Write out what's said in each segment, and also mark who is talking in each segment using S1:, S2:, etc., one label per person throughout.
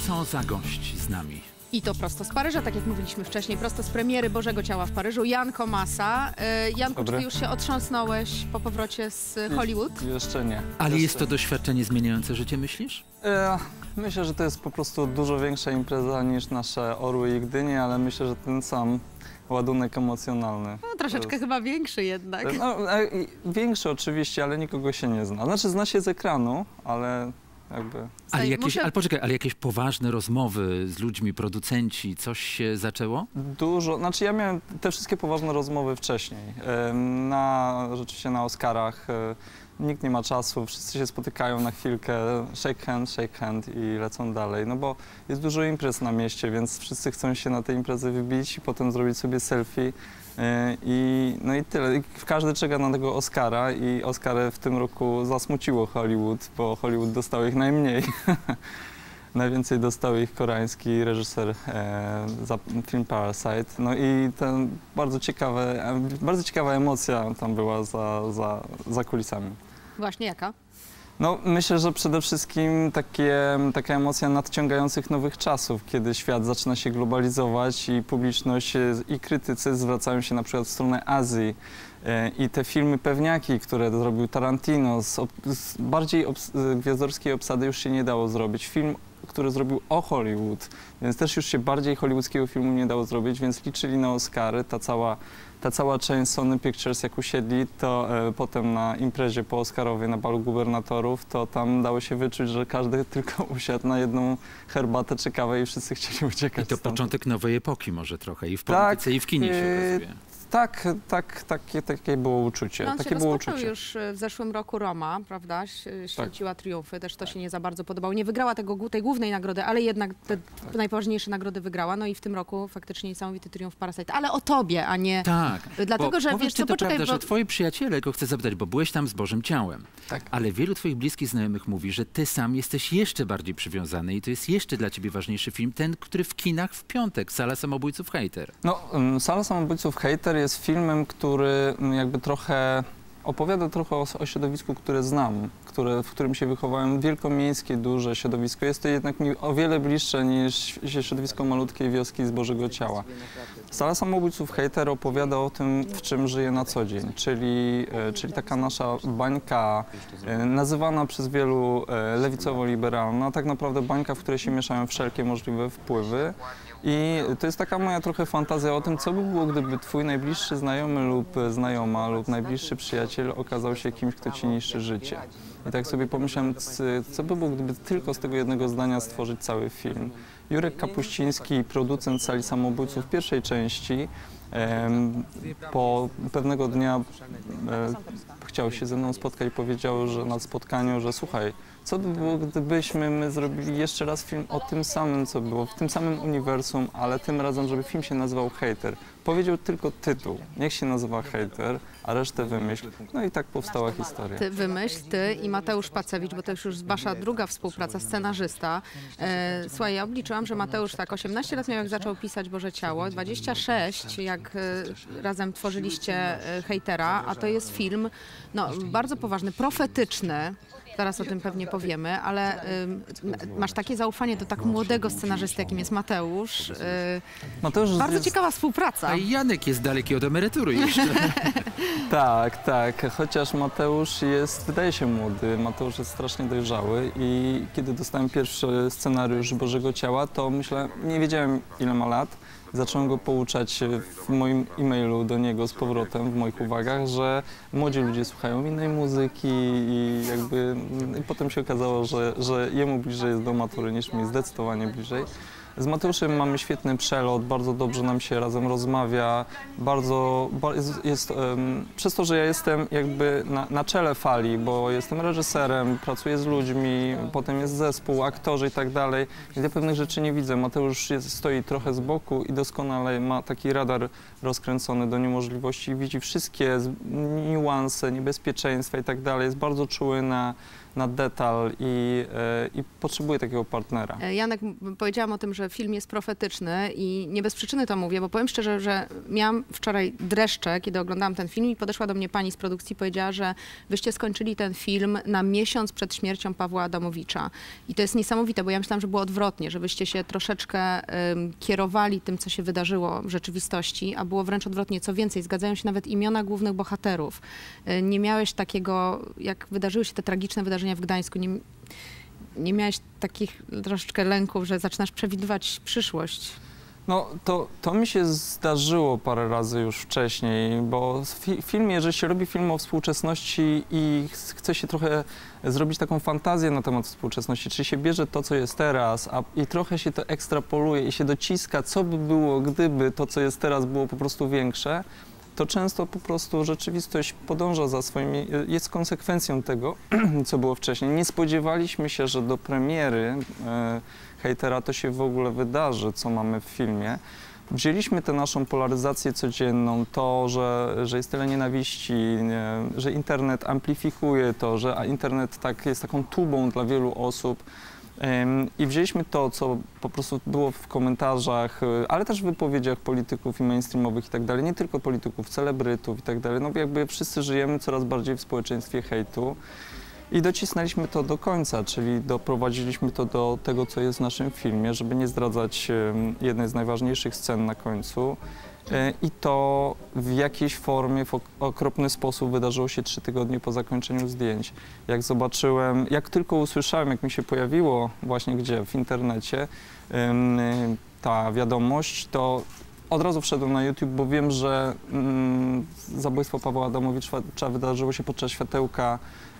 S1: Co za gość z nami?
S2: I to prosto z Paryża, tak jak mówiliśmy wcześniej, prosto z premiery Bożego Ciała w Paryżu, Jan Komasa. Janku, czy ty już się otrząsnąłeś po powrocie z Hollywood?
S3: Jeszcze nie.
S1: Ale
S3: jeszcze
S1: jest to doświadczenie zmieniające życie, myślisz?
S3: Myślę, że to jest po prostu dużo większa impreza niż nasze Orły i Gdynie, ale myślę, że ten sam ładunek emocjonalny.
S2: No, troszeczkę chyba większy jednak.
S3: No, większy oczywiście, ale nikogo się nie zna. Znaczy zna się z ekranu, ale jakby...
S1: Ale poczekaj, ale jakieś poważne rozmowy z ludźmi, producenci, coś się zaczęło?
S3: Dużo, znaczy ja miałem te wszystkie poważne rozmowy wcześniej. Rzeczywiście na Oscarach nikt nie ma czasu, wszyscy się spotykają na chwilkę, shake hand i lecą dalej. No bo jest dużo imprez na mieście, więc wszyscy chcą się na te imprezy wybić i potem zrobić sobie selfie. No i tyle. Każdy czeka na tego Oscara i Oscary w tym roku zasmuciło Hollywood, bo Hollywood dostał ich najmniej. Najwięcej dostał ich koreański reżyser za film Parasite. No i ten bardzo ciekawa emocja tam była za kulisami.
S2: Właśnie jaka?
S3: No, myślę, że przede wszystkim taka emocja nadciągających nowych czasów, kiedy świat zaczyna się globalizować i publiczność i krytycy zwracają się na przykład w stronę Azji. I te filmy pewniaki, które zrobił Tarantino, z bardziej gwiazdorskiej obsady już się nie dało zrobić. Film, który zrobił o Hollywood, więc też już się bardziej hollywoodzkiego filmu nie dało zrobić, więc liczyli na Oscary. Ta cała część Sony Pictures, jak usiedli, to potem na imprezie po-oscarowej na balu gubernatorów, to tam dało się wyczuć, że każdy tylko usiadł na jedną herbatę czy kawę i wszyscy chcieli uciekać.
S1: I to
S3: stąd.
S1: początek nowej epoki może trochę i w polityce, i w kinie się okazuje.
S3: Takie było uczucie.
S2: No, on
S3: takie
S2: się
S3: było
S2: rozpoczął
S3: uczucie.
S2: już w zeszłym roku Roma, prawda? Święciła triumfy, też to się nie za bardzo podobało. Nie wygrała tej głównej nagrody, ale jednak te najpoważniejsze nagrody wygrała. No i w tym roku faktycznie niesamowity triumf Parasite. Ale o tobie, a nie...
S1: Tak,
S2: Dlatego, że wiesz co,
S1: to
S2: poczekaj,
S1: prawda,
S2: bo...
S1: że twoi przyjaciele, go chcę zapytać, bo byłeś tam z Bożym Ciałem,
S3: Tak.
S1: ale wielu twoich bliskich znajomych mówi, że ty sam jesteś jeszcze bardziej przywiązany i to jest jeszcze dla ciebie ważniejszy film, ten, który w kinach w piątek, Sala Samobójców Hejter.
S3: No, Sala Samobójców Hejter jest filmem, który jakby opowiada trochę o środowisku, które znam, w którym się wychowałem. Wielkomiejskie, duże środowisko. Jest to jednak mi o wiele bliższe niż środowisko malutkiej wioski z Bożego Ciała. Sala Samobójców Hejter opowiada o tym, w czym żyję na co dzień, czyli taka nasza bańka, nazywana przez wielu lewicowo-liberalna, tak naprawdę bańka, w której się mieszają wszelkie możliwe wpływy. I to jest taka moja trochę fantazja o tym, co by było, gdyby twój najbliższy znajomy lub znajoma lub najbliższy przyjaciel okazał się kimś, kto ci niszczy życie. I tak sobie pomyślałem, co by było, gdyby tylko z tego jednego zdania stworzyć cały film. Jurek Kapuściński, producent Sali Samobójców pierwszej części, po pewnego dnia chciał się ze mną spotkać i powiedział, że na spotkaniu, że słuchaj, co by było, gdybyśmy my zrobili jeszcze raz film o tym samym, co było, w tym samym uniwersum, ale tym razem, żeby film się nazywał Hejter. Powiedział tylko tytuł, niech się nazywa Hejter, a resztę wymyśl. No i tak powstała historia.
S2: Ty wymyśl, ty i Mateusz Pacewicz, bo to już wasza druga współpraca, scenarzysta. Słuchaj, ja obliczyłam, że Mateusz tak 18 lat miał, jak zaczął pisać Boże Ciało, 26, jak razem tworzyliście Hejtera, a to jest film no, bardzo poważny, profetyczny. Zaraz o tym pewnie powiemy, ale masz takie zaufanie do tak młodego scenarzysty, jakim jest Mateusz. Bardzo ciekawa współpraca.
S1: A Janek jest daleki od emerytury jeszcze.
S3: Tak, chociaż Mateusz wydaje się młody, Mateusz jest strasznie dojrzały i kiedy dostałem pierwszy scenariusz Bożego Ciała, to nie wiedziałem ile ma lat. Zacząłem go pouczać w moim e-mailu do niego z powrotem, w moich uwagach, że młodzi ludzie słuchają innej muzyki i potem się okazało, że jemu bliżej jest do matury niż mi, zdecydowanie bliżej. Z Mateuszem mamy świetny przelot, bardzo dobrze nam się razem rozmawia, przez to, że ja jestem jakby na czele fali, bo jestem reżyserem, pracuję z ludźmi, potem jest zespół, aktorzy i tak dalej, gdy pewnych rzeczy nie widzę. Mateusz stoi trochę z boku i doskonale ma taki radar rozkręcony do niemożliwości, widzi wszystkie niuanse, niebezpieczeństwa i tak dalej, jest bardzo czuły na detal i potrzebuje takiego partnera.
S2: Janek, powiedziałam o tym, że film jest profetyczny i nie bez przyczyny to mówię, bo powiem szczerze, że miałam wczoraj dreszcze, kiedy oglądałam ten film i podeszła do mnie pani z produkcji i powiedziała, że wyście skończyli ten film na miesiąc przed śmiercią Pawła Adamowicza. I to jest niesamowite, bo ja myślałam, że było odwrotnie, że wyście się troszeczkę kierowali tym, co się wydarzyło w rzeczywistości, a było wręcz odwrotnie. Co więcej, zgadzają się nawet imiona głównych bohaterów. Nie miałeś takiego, jak wydarzyły się te tragiczne wydarzenia w Gdańsku, nie miałeś takich troszeczkę lęków, że zaczynasz przewidywać przyszłość?
S3: No, to mi się zdarzyło parę razy już wcześniej, bo film, jeżeli się robi film o współczesności i chce się trochę zrobić taką fantazję na temat współczesności, czyli się bierze to, co jest teraz, i trochę się to ekstrapoluje i się dociska, co by było, gdyby to, co jest teraz, było po prostu większe, to często po prostu rzeczywistość podąża za swoimi, jest konsekwencją tego, co było wcześniej. Nie spodziewaliśmy się, że do premiery Hejtera to się w ogóle wydarzy, co mamy w filmie. Wzięliśmy tę naszą polaryzację codzienną, to, że jest tyle nienawiści, że internet amplifikuje to, że internet jest taką tubą dla wielu osób. I wzięliśmy to, co po prostu było w komentarzach, ale też w wypowiedziach polityków i mainstreamowych i tak dalej, nie tylko polityków, celebrytów i tak dalej. No jakby wszyscy żyjemy coraz bardziej w społeczeństwie hejtu i docisnęliśmy to do końca, czyli doprowadziliśmy to do tego, co jest w naszym filmie, żeby nie zdradzać jednej z najważniejszych scen na końcu. I to w jakiejś formie, w okropny sposób wydarzyło się 3 tygodnie po zakończeniu zdjęć. Jak zobaczyłem, jak tylko usłyszałem, jak mi się pojawiło właśnie w internecie ta wiadomość, to od razu wszedłem na YouTube, bo wiem, że zabójstwo Pawła Adamowicza wydarzyło się podczas światełka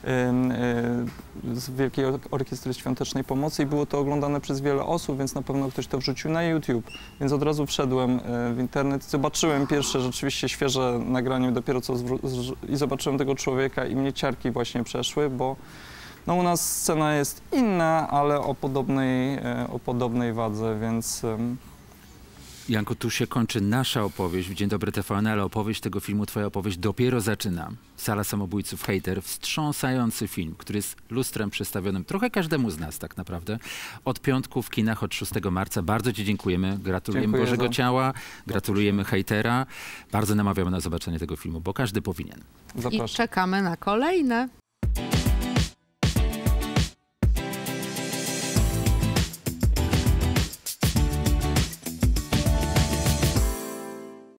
S3: z Wielkiej Orkiestry Świątecznej Pomocy i było to oglądane przez wiele osób, więc na pewno ktoś to wrzucił na YouTube. Więc od razu wszedłem w internet, zobaczyłem pierwsze rzeczywiście świeże nagranie dopiero co i zobaczyłem tego człowieka i mnie ciarki właśnie przeszły, bo no u nas scena jest inna, ale o podobnej wadze, więc...
S1: Janku, tu się kończy nasza opowieść w Dzień Dobry TVN, ale opowieść tego filmu, twoja opowieść dopiero zaczyna. Sala Samobójców Hejter, wstrząsający film, który jest lustrem przedstawionym trochę każdemu z nas tak naprawdę. Od piątku w kinach, od 6 marca. Bardzo ci dziękujemy, gratulujemy Bożego Ciała, gratulujemy Hejtera. Bardzo namawiamy na zobaczenie tego filmu, bo każdy powinien.
S3: Zapraszam.
S2: I czekamy na kolejne.